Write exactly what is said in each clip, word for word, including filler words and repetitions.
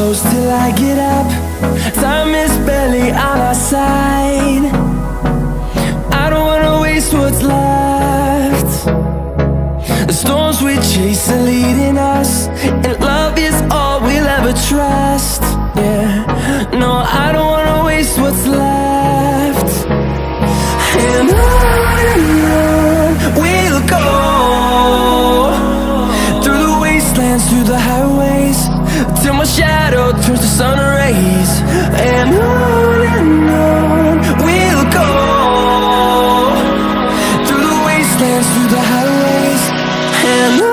close till I get up. Time is barely on our side. I don't wanna waste what's left. The storms we chase are leading us, and love is all we'll ever trust. Yeah, no, I don't wanna waste what's left. And on and on we'll go, through the wastelands, through the highways, till my shadow turns to sun rays. And on and on we'll go, through the wastelands, through the highways, and on.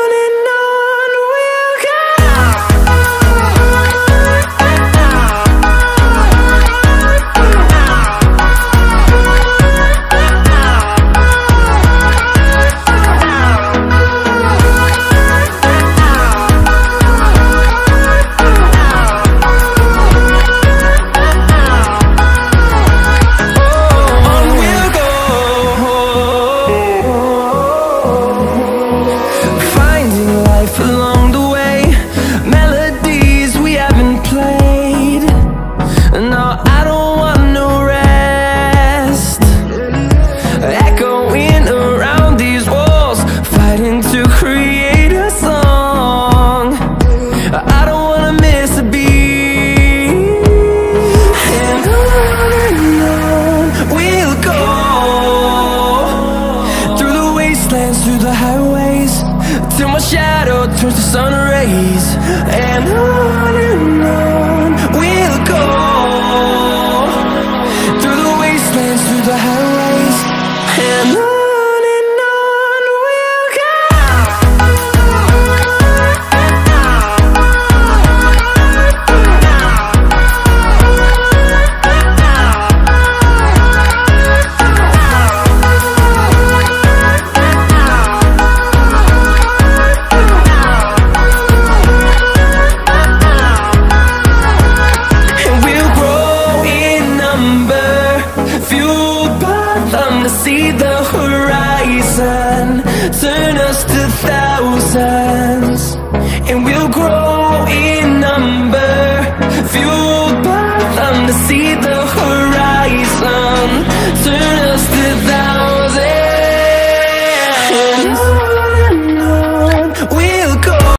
Along the way, melodies we haven't played. No, I don't want no rest. Echoing around these walls, fighting to create a song. I don't wanna miss a beat. And on and on we'll go, through the wastelands, through the highways, till my shadow turns to sun rays. And on and on